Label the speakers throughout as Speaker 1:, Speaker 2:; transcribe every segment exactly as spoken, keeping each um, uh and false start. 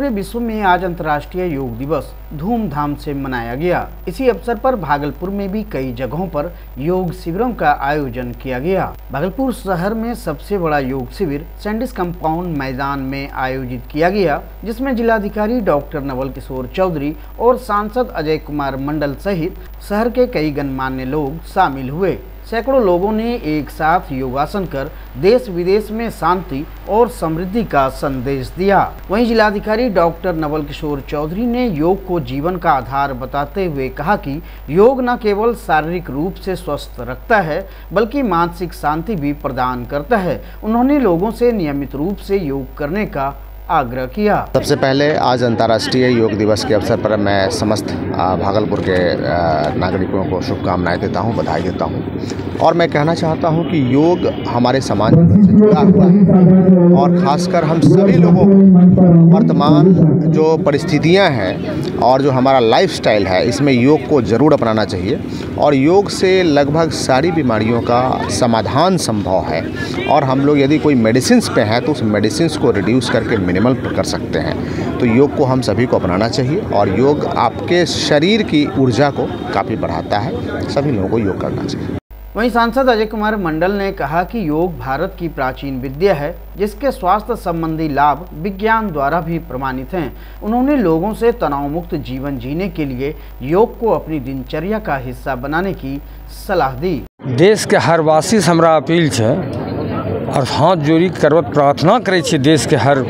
Speaker 1: पूरे विश्व में आज अंतर्राष्ट्रीय योग दिवस धूमधाम से मनाया गया। इसी अवसर पर भागलपुर में भी कई जगहों पर योग शिविरों का आयोजन किया गया। भागलपुर शहर में सबसे बड़ा योग शिविर सैंडिस कंपाउंड मैदान में आयोजित किया गया, जिसमें जिलाधिकारी डॉक्टर नवल किशोर चौधरी और सांसद अजय कुमार मंडल सहित शहर के कई गणमान्य लोग शामिल हुए। सैकड़ों लोगों ने एक साथ योगासन कर देश विदेश में शांति और समृद्धि का संदेश दिया। वहीं जिलाधिकारी डॉक्टर नवल किशोर चौधरी ने योग को जीवन का आधार बताते हुए कहा कि योग न केवल शारीरिक रूप से स्वस्थ रखता है बल्कि मानसिक शांति भी प्रदान करता है। उन्होंने लोगों से नियमित रूप से योग करने का आग्रह किया।
Speaker 2: सबसे पहले आज अंतर्राष्ट्रीय योग दिवस के अवसर पर मैं समस्त भागलपुर के नागरिकों को शुभकामनाएं देता हूं, बधाई देता हूं और मैं कहना चाहता हूं कि योग हमारे समाज से जुड़ा हुआ है और खासकर हम सभी लोगों को वर्तमान जो परिस्थितियां हैं और जो हमारा लाइफस्टाइल है इसमें योग को ज़रूर अपनाना चाहिए और योग से लगभग सारी बीमारियों का समाधान संभव है और हम लोग यदि कोई मेडिसिन पे हैं तो उस मेडिसिन को रिड्यूस करके मिनिमल कर सकते हैं। तो योग को हम सभी को अपनाना चाहिए और योग आपके शरीर की ऊर्जा को काफ़ी बढ़ाता है। सभी लोगों को योग करना चाहिए।
Speaker 1: वहीं सांसद अजय कुमार मंडल ने कहा कि योग भारत की प्राचीन विद्या है, जिसके स्वास्थ्य संबंधी लाभ विज्ञान द्वारा भी प्रमाणित हैं। उन्होंने लोगों से तनाव मुक्त जीवन जीने के लिए योग को अपनी दिनचर्या का हिस्सा बनाने की सलाह दी।
Speaker 3: देश के हर वासी से हमरा अपील है और हाथ जोड़ी करवत प्रार्थना करे छे देश के हर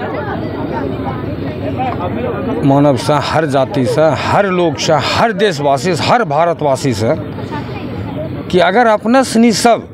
Speaker 3: मानव से, हर जाति से, हर लोग से, हर देशवासी से, हर भारतवासी से कि अगर अपने सनी सब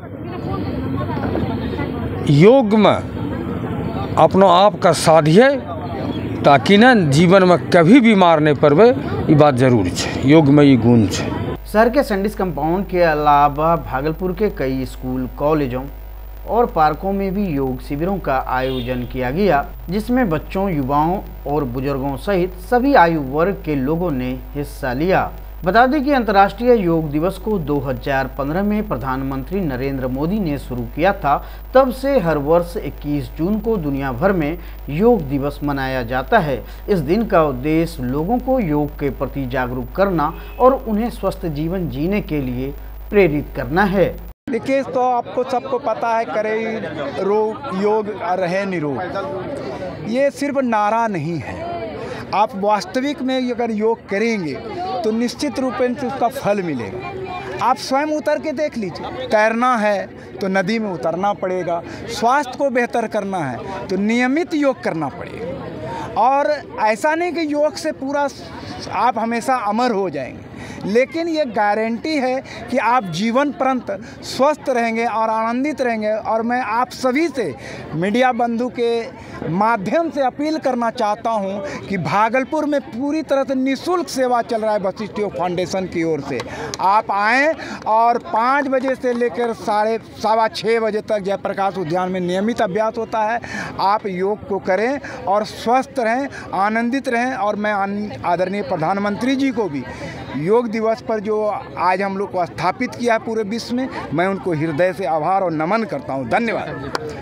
Speaker 3: योग में अपना आप का साधिए ताकि न जीवन में कभी बीमार नहीं पड़े। ये बात जरूर है, योग में ये गुण है।
Speaker 1: शहर के सैंडिस कंपाउंड के अलावा भागलपुर के कई स्कूल, कॉलेजों और पार्कों में भी योग शिविरों का आयोजन किया गया, जिसमें बच्चों, युवाओं और बुजुर्गों सहित सभी आयु वर्ग के लोगों ने हिस्सा लिया। बता दें कि अंतर्राष्ट्रीय योग दिवस को दो हज़ार पंद्रह में प्रधानमंत्री नरेंद्र मोदी ने शुरू किया था। तब से हर वर्ष इक्कीस जून को दुनिया भर में योग दिवस मनाया जाता है। इस दिन का उद्देश्य लोगों को योग के प्रति जागरूक करना और उन्हें स्वस्थ जीवन जीने के लिए प्रेरित करना है।
Speaker 4: देखिए, तो आपको सबको पता है, करे रोग योग रहे निरोग, ये सिर्फ नारा नहीं है। आप वास्तविक में अगर योग करेंगे तो निश्चित रूप से उसका फल मिलेगा। आप स्वयं उतर के देख लीजिए, तैरना है तो नदी में उतरना पड़ेगा, स्वास्थ्य को बेहतर करना है तो नियमित योग करना पड़ेगा। और ऐसा नहीं कि योग से पूरा आप हमेशा अमर हो जाएंगे, लेकिन ये गारंटी है कि आप जीवन पर्यंत स्वस्थ रहेंगे और आनंदित रहेंगे। और मैं आप सभी से मीडिया बंधु के माध्यम से अपील करना चाहता हूं कि भागलपुर में पूरी तरह से निःशुल्क सेवा चल रहा है वशिष्ठ योग फाउंडेशन की ओर से। आप आएँ और पाँच बजे से लेकर साढ़े सवा छः बजे तक जयप्रकाश उद्यान में नियमित अभ्यास होता है। आप योग को करें और स्वस्थ रहें, आनंदित रहें। और मैं आदरणीय प्रधानमंत्री जी को भी योग दिवस पर जो आज हम लोग को स्थापित किया है पूरे विश्व में, मैं उनको हृदय से आभार और नमन करता हूं। धन्यवाद।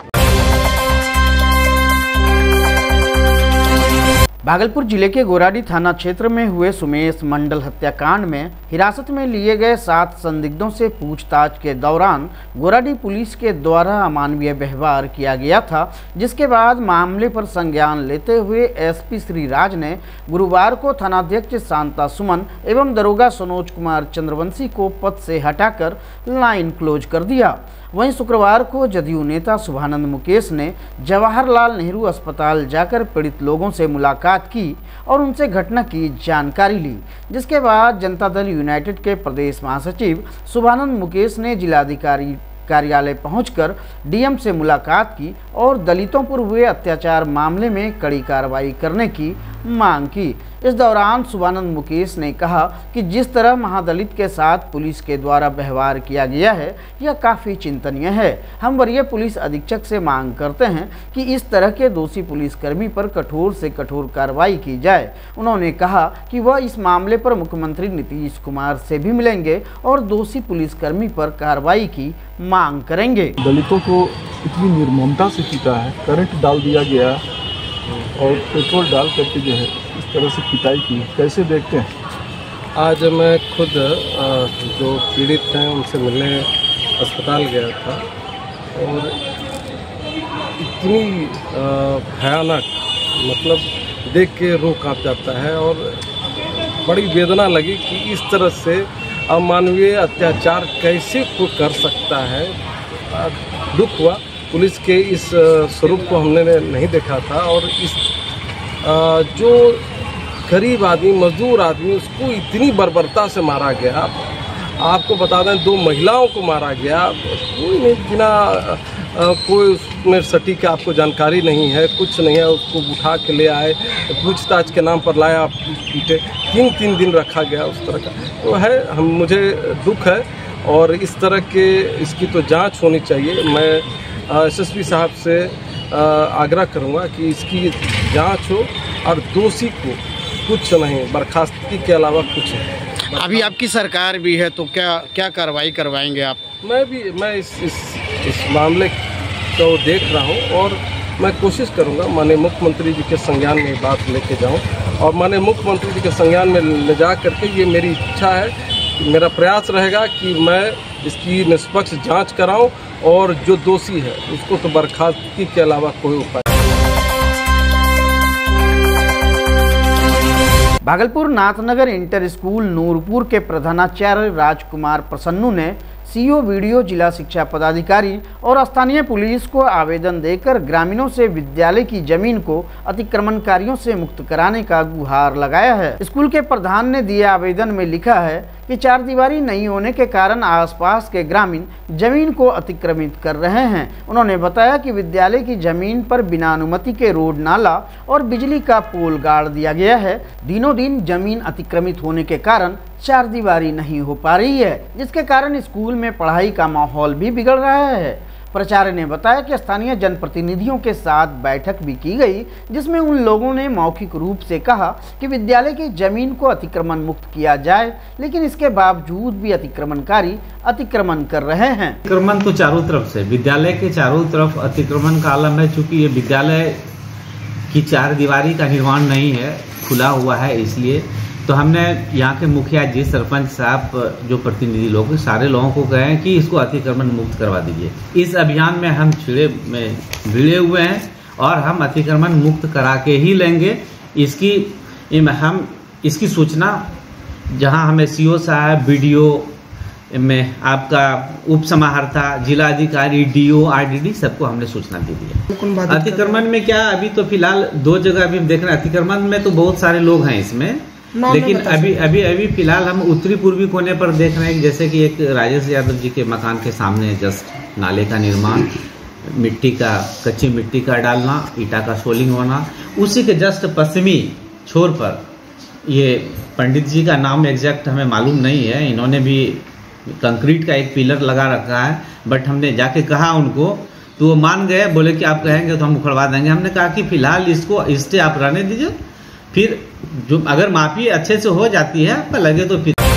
Speaker 1: भागलपुर जिले के गोराडी थाना क्षेत्र में हुए सुमेश मंडल हत्याकांड में हिरासत में लिए गए सात संदिग्धों से पूछताछ के दौरान गोराडी पुलिस के द्वारा अमानवीय व्यवहार किया गया था, जिसके बाद मामले पर संज्ञान लेते हुए एसपी श्री राज ने गुरुवार को थानाध्यक्ष शांता सुमन एवं दरोगा सनोज कुमार चंद्रवंशी को पद से हटाकर लाइन क्लोज कर दिया। वहीं शुक्रवार को जदयू नेता शुभानंद मुकेश ने जवाहरलाल नेहरू अस्पताल जाकर पीड़ित लोगों से मुलाकात की और उनसे घटना की जानकारी ली, जिसके बाद जनता दल यूनाइटेड के प्रदेश महासचिव शुभानंद मुकेश ने जिलाधिकारी कार्यालय पहुंचकर डीएम से मुलाकात की और दलितों पर हुए अत्याचार मामले में कड़ी कार्रवाई करने की मांग की। इस दौरान शुभानंद मुकेश ने कहा कि जिस तरह महादलित के साथ पुलिस के द्वारा व्यवहार किया गया है यह काफ़ी चिंतनीय है। हम वरीय पुलिस अधीक्षक से मांग करते हैं कि इस तरह के दोषी पुलिसकर्मी पर कठोर से कठोर कार्रवाई की जाए। उन्होंने कहा कि वह इस मामले पर मुख्यमंत्री नीतीश कुमार से भी मिलेंगे और दोषी पुलिसकर्मी पर कार्रवाई की मांग करेंगे।
Speaker 5: दलितों को इतनी निर्ममता से पीटा है, करंट डाल दिया गया, और पेट्रोल डाल करके जो है इस तरह से पिटाई की, कैसे देखते हैं?
Speaker 6: आज मैं खुद जो पीड़ित हैं उनसे मिलने अस्पताल गया था और इतनी भयानक, मतलब देख के रूह कांप जाता है और बड़ी वेदना लगी कि इस तरह से अमानवीय अत्याचार कैसे कोई कर सकता है। दुख हुआ, पुलिस के इस स्वरूप को हमने नहीं देखा था और इस जो गरीब आदमी, मजदूर आदमी, उसको इतनी बर्बरता से मारा गया। आपको बता दें, दो महिलाओं को मारा गया, कोई नहीं, बिना कोई उसमें सटीक आपको जानकारी नहीं है, कुछ नहीं है, उसको उठा के ले आए, पूछताछ के नाम पर लाया, पीटे, तीन तीन दिन रखा गया, उस तरह का तो है। हम मुझे दुख है और इस तरह के इसकी तो जांच होनी चाहिए। मैं एस एस पी साहब से आग्रह करूंगा कि इसकी जांच हो और दोषी को कुछ नहीं, बर्खास्तगी के अलावा कुछ नहीं।
Speaker 1: अभी आपकी सरकार भी है तो क्या क्या कार्रवाई करवाएंगे आप?
Speaker 6: मैं भी मैं इस इस इस मामले को देख रहा हूं और मैं कोशिश करूंगा माननीय मुख्यमंत्री जी के संज्ञान में ये बात लेके जाऊं और माननीय मुख्यमंत्री जी के संज्ञान में ले जा करके, ये मेरी इच्छा है, मेरा प्रयास रहेगा कि मैं इसकी निष्पक्ष जांच कराऊं और जो दोषी है उसको तो बर्खास्तगी के अलावा कोई उपाय।
Speaker 1: भागलपुर नाथनगर इंटर स्कूल नूरपुर के प्रधानाचार्य राजकुमार प्रसन्नू ने सीओ वीडियो जिला शिक्षा पदाधिकारी और स्थानीय पुलिस को आवेदन देकर ग्रामीणों से विद्यालय की जमीन को अतिक्रमणकारियों से मुक्त कराने का गुहार लगाया है। स्कूल के प्रधान ने दिए आवेदन में लिखा है कि चार दीवारी नहीं होने के कारण आसपास के ग्रामीण जमीन को अतिक्रमित कर रहे हैं। उन्होंने बताया कि विद्यालय की जमीन पर बिना अनुमति के रोड, नाला और बिजली का पोल गाड़ दिया गया है। दिनों दिन जमीन अतिक्रमित होने के कारण चार दीवारी नहीं हो पा रही है, जिसके कारण स्कूल में पढ़ाई का माहौल भी बिगड़ रहा है। प्राचार्य ने बताया कि स्थानीय जनप्रतिनिधियों के साथ बैठक भी की गई, जिसमें उन लोगों ने मौखिक रूप से कहा कि विद्यालय की जमीन को अतिक्रमण मुक्त किया जाए, लेकिन इसके बावजूद भी अतिक्रमणकारी अतिक्रमण कर रहे हैं।
Speaker 7: अतिक्रमण तो चारों तरफ से, विद्यालय के चारों तरफ अतिक्रमण का आलम है। चूंकि ये विद्यालय की चार दीवारी का निर्माण नहीं है, खुला हुआ है, इसलिए तो हमने यहाँ के मुखिया जी, सरपंच साहब, जो प्रतिनिधि लोग, सारे लोगों को कहे कि इसको अतिक्रमण मुक्त करवा दीजिए। इस अभियान में हम छिड़े में भिड़े हुए हैं और हम अतिक्रमण मुक्त करा के ही लेंगे। इसकी हम इसकी सूचना जहाँ हमें सीओ साहब, बीडीओ में आपका उप समाहर्ता, जिलाधिकारी, डीओ, आरडीडी, सबको हमने सूचना दे दी है। अतिक्रमण में क्या, अभी तो फिलहाल दो जगह अभी हम देख रहे हैं। अतिक्रमण में तो बहुत सारे लोग हैं इसमें, लेकिन अभी अभी अभी फिलहाल हम उत्तरी पूर्वी कोने पर देख रहे हैं, जैसे कि एक राजेश यादव जी के मकान के सामने जस्ट नाले का निर्माण, मिट्टी का, कच्ची मिट्टी का डालना, ईटा का सोलिंग होना, उसी के जस्ट पश्चिमी छोर पर, ये पंडित जी का नाम एग्जैक्ट हमें मालूम नहीं है, इन्होंने भी कंक्रीट का एक पिलर लगा रखा है, बट हमने जाके कहा उनको तो वो मान गए, बोले कि आप कहेंगे तो हम उखड़वा देंगे। हमने कहा कि फिलहाल इसको इससे आप रहने दीजिए, फिर जो अगर माफी अच्छे से हो जाती है, आपका लगे तो फिर